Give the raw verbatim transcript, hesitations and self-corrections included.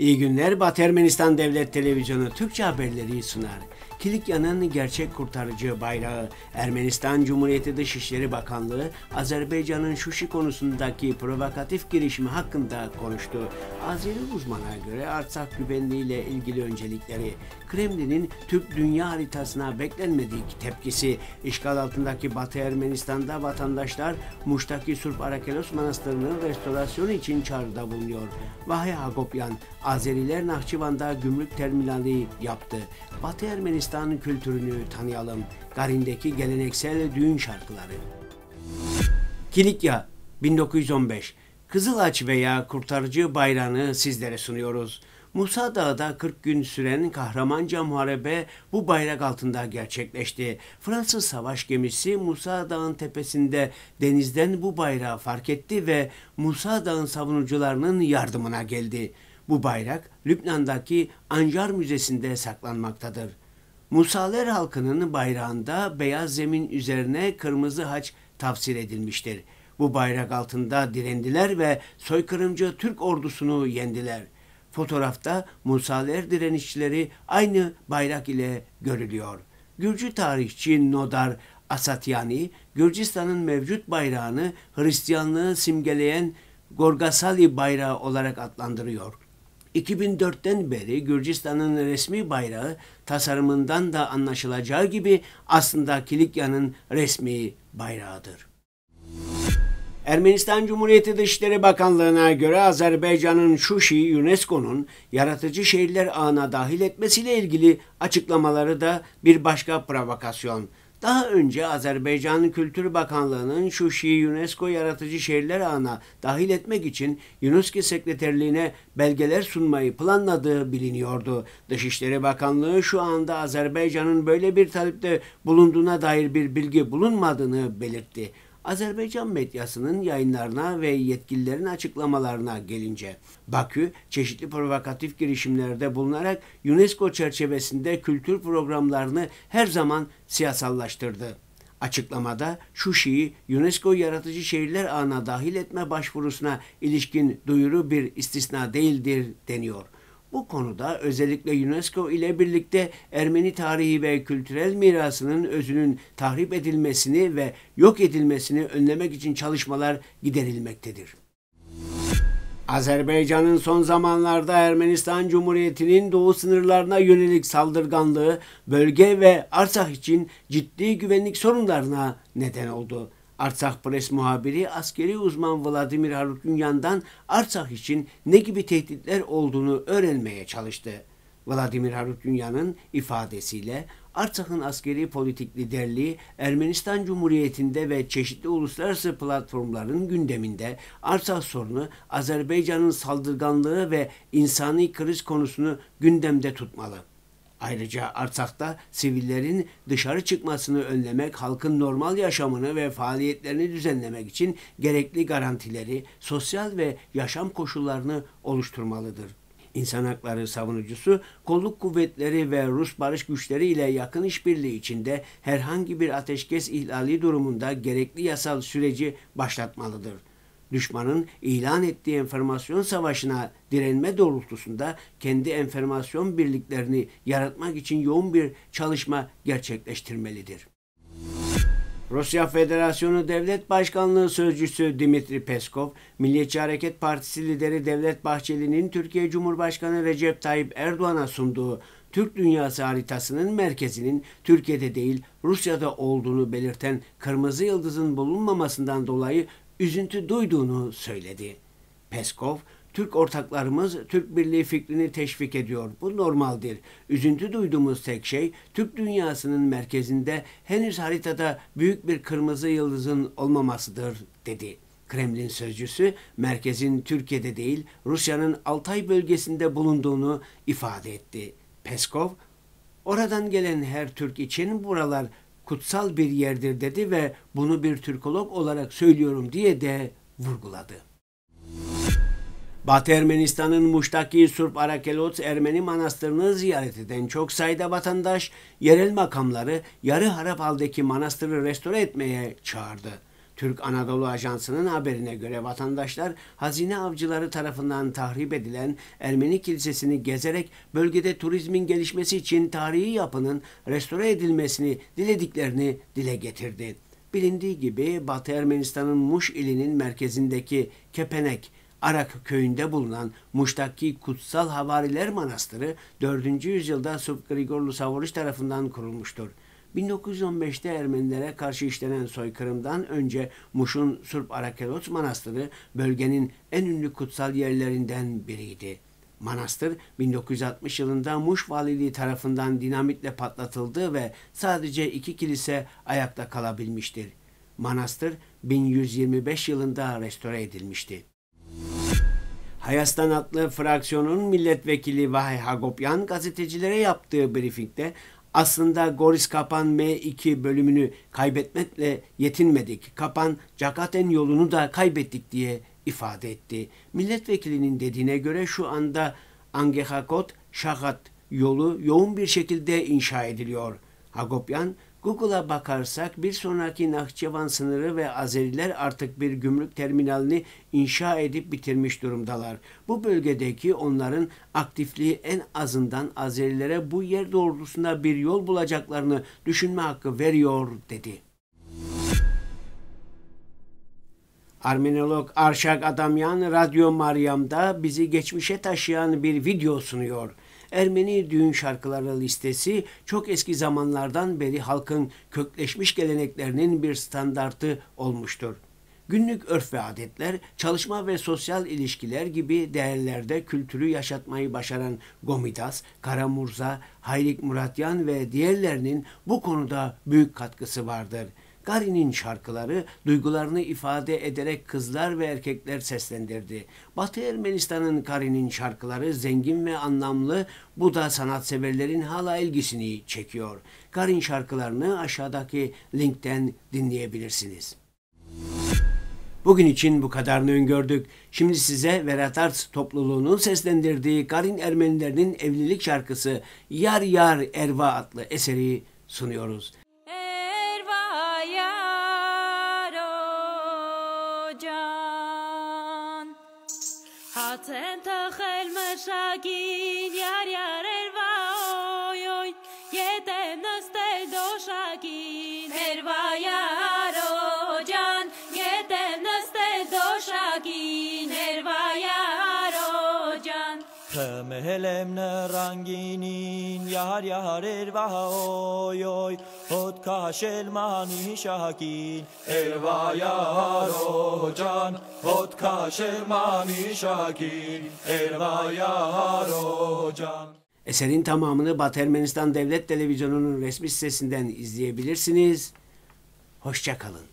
İyi günler. Batı Ermenistan Devlet Televizyonu Türkçe haberleri sunar. Kilikya'nın gerçek kurtarıcı bayrağı, Ermenistan Cumhuriyeti Dışişleri Bakanlığı, Azerbaycan'ın Şuşi konusundaki provokatif girişimi hakkında konuştu. Azeri uzmana göre Artsakh güvenliği ile ilgili öncelikleri, Kremlin'in Türk dünya haritasına beklenmedik tepkisi, işgal altındaki Batı Ermenistan'da vatandaşlar Muş'taki Surp Arakelos Manastırı'nın restorasyonu için çağrıda bulunuyor. Vahye Hagopyan, Azeriler Nahçıvan'da gümrük terminali yaptı. Batı Ermenistan'ın kültürünü tanıyalım. Garin'deki geleneksel düğün şarkıları. Kilikya bin dokuz yüz on beş Kızılaç veya Kurtarıcı bayrağını sizlere sunuyoruz. Musa Dağı'da kırk gün süren kahramanca muharebe bu bayrak altında gerçekleşti. Fransız savaş gemisi Musa Dağı'nın tepesinde denizden bu bayrağı fark etti ve Musa Dağı'nın savunucularının yardımına geldi. Bu bayrak Lübnan'daki Anjar Müzesi'nde saklanmaktadır. Musaler halkının bayrağında beyaz zemin üzerine kırmızı haç tafsir edilmiştir. Bu bayrak altında direndiler ve soykırımcı Türk ordusunu yendiler. Fotoğrafta Musaler direnişçileri aynı bayrak ile görülüyor. Gürcü tarihçi Nodar Asatyani, Gürcistan'ın mevcut bayrağını Hristiyanlığı simgeleyen Gorgasali bayrağı olarak adlandırıyor. iki bin dörtten beri Gürcistan'ın resmi bayrağı tasarımından da anlaşılacağı gibi aslında Kilikya'nın resmi bayrağıdır. Ermenistan Cumhuriyeti Dışişleri Bakanlığı'na göre Azerbaycan'ın Şuşi, UNESCO'nun yaratıcı şehirler ağına dahil etmesiyle ilgili açıklamaları da bir başka provokasyon. Daha önce Azerbaycan Kültür Bakanlığı'nın Şuşi'yi UNESCO Yaratıcı Şehirler Ağı'na dahil etmek için UNESCO Sekreterliğine belgeler sunmayı planladığı biliniyordu. Dışişleri Bakanlığı şu anda Azerbaycan'ın böyle bir talepte bulunduğuna dair bir bilgi bulunmadığını belirtti. Azerbaycan medyasının yayınlarına ve yetkililerin açıklamalarına gelince, Bakü çeşitli provokatif girişimlerde bulunarak UNESCO çerçevesinde kültür programlarını her zaman siyasallaştırdı. Açıklamada Şuşi'yi UNESCO Yaratıcı Şehirler Ağı'na dahil etme başvurusuna ilişkin duyuru bir istisna değildir deniyor. Bu konuda özellikle UNESCO ile birlikte Ermeni tarihi ve kültürel mirasının özünün tahrip edilmesini ve yok edilmesini önlemek için çalışmalar giderilmektedir. Azerbaycan'ın son zamanlarda Ermenistan Cumhuriyeti'nin doğu sınırlarına yönelik saldırganlığı bölge ve Artsakh için ciddi güvenlik sorunlarına neden oldu. Artsakh Press muhabiri askeri uzman Vladimir Harutyunyan'dan Artsakh için ne gibi tehditler olduğunu öğrenmeye çalıştı. Vladimir Harutyunyan'ın ifadesiyle Artsakh'ın askeri politik liderliği Ermenistan Cumhuriyeti'nde ve çeşitli uluslararası platformların gündeminde Artsakh sorunu, Azerbaycan'ın saldırganlığı ve insani kriz konusunu gündemde tutmalı. Ayrıca Artsak'ta sivillerin dışarı çıkmasını önlemek, halkın normal yaşamını ve faaliyetlerini düzenlemek için gerekli garantileri, sosyal ve yaşam koşullarını oluşturmalıdır. İnsan hakları savunucusu, kolluk kuvvetleri ve Rus barış güçleri ile yakın işbirliği içinde herhangi bir ateşkes ihlali durumunda gerekli yasal süreci başlatmalıdır. Düşmanın ilan ettiği enformasyon savaşına direnme doğrultusunda kendi enformasyon birliklerini yaratmak için yoğun bir çalışma gerçekleştirmelidir. Rusya Federasyonu Devlet Başkanlığı Sözcüsü Dmitri Peskov, Milliyetçi Hareket Partisi lideri Devlet Bahçeli'nin Türkiye Cumhurbaşkanı Recep Tayyip Erdoğan'a sunduğu Türk dünyası haritasının merkezinin Türkiye'de değil Rusya'da olduğunu belirten kırmızı yıldızın bulunmamasından dolayı üzüntü duyduğunu söyledi. Peskov, Türk ortaklarımız Türk Birliği fikrini teşvik ediyor. Bu normaldir. Üzüntü duyduğumuz tek şey Türk dünyasının merkezinde henüz haritada büyük bir kırmızı yıldızın olmamasıdır, dedi. Kremlin sözcüsü merkezin Türkiye'de değil Rusya'nın Altay bölgesinde bulunduğunu ifade etti. Peskov, oradan gelen her Türk için buralar kutsal bir yerdir dedi ve bunu bir Türkolog olarak söylüyorum diye de vurguladı. Batı Ermenistan'ın Muş'taki Surp Arakelos Ermeni Manastırı'nı ziyaret eden çok sayıda vatandaş yerel makamları yarı harap haldeki manastırı restore etmeye çağırdı. Türk Anadolu Ajansı'nın haberine göre vatandaşlar hazine avcıları tarafından tahrip edilen Ermeni kilisesini gezerek bölgede turizmin gelişmesi için tarihi yapının restore edilmesini dilediklerini dile getirdi. Bilindiği gibi Batı Ermenistan'ın Muş ilinin merkezindeki Kepenek, Arak köyünde bulunan Muş'taki Kutsal Havariler Manastırı dördüncü yüzyılda Sırp Grigorlu Savoriç tarafından kurulmuştur. bin dokuz yüz on beşte Ermenilere karşı işlenen soykırımdan önce Muş'un Sırp Arakelos Manastırı bölgenin en ünlü kutsal yerlerinden biriydi. Manastır bin dokuz yüz altmış yılında Muş Valiliği tarafından dinamitle patlatıldı ve sadece iki kilise ayakta kalabilmiştir. Manastır bin yüz yirmi beş yılında restore edilmişti. Hayastan adlı fraksiyonun milletvekili Vahay Hagopyan gazetecilere yaptığı briefingde aslında Goris Kapan M iki bölümünü kaybetmekle yetinmedik. Kapan Cakaten yolunu da kaybettik diye ifade etti. Milletvekilinin dediğine göre şu anda Angehakot Şahat yolu yoğun bir şekilde inşa ediliyor. Hagopyan, Google'a bakarsak bir sonraki Nahçıvan sınırı ve Azeriler artık bir gümrük terminalini inşa edip bitirmiş durumdalar. Bu bölgedeki onların aktifliği en azından Azerilere bu yer doğrultusunda bir yol bulacaklarını düşünme hakkı veriyor dedi. Armenolog Arshak Adamyan Radyo Maryam'da bizi geçmişe taşıyan bir video sunuyor. Ermeni düğün şarkıları listesi çok eski zamanlardan beri halkın kökleşmiş geleneklerinin bir standartı olmuştur. Günlük örf ve adetler, çalışma ve sosyal ilişkiler gibi değerlerde kültürü yaşatmayı başaran Gomidas, Karamurza, Hayrik Muratyan ve diğerlerinin bu konuda büyük katkısı vardır. Garin'in şarkıları duygularını ifade ederek kızlar ve erkekler seslendirdi. Batı Ermenistan'ın Garin'in şarkıları zengin ve anlamlı, bu da sanatseverlerin hala ilgisini çekiyor. Garin şarkılarını aşağıdaki linkten dinleyebilirsiniz. Bugün için bu kadarını öngördük. Şimdi size Verat Arts topluluğunun seslendirdiği Garin Ermenilerinin evlilik şarkısı Yar Yar Erva adlı eseri sunuyoruz. Հացեն թխել մշակին, յար յար երվա օյ օյ, ետեմ նստել դոշակին, երվա յար օջան, ետեմ նստել դոշակին, երվա յար օջան. Խմել եմ նռանգինին, յար յար երվա օյ օյ, հոտ քաշել մանիշակին, երվա յար օջան, hot kaşel mamişakin, erva yar ocan. Eserin tamamını Batı Ermenistan Devlet Televizyonu'nun resmi sitesinden izleyebilirsiniz. Hoşça kalın.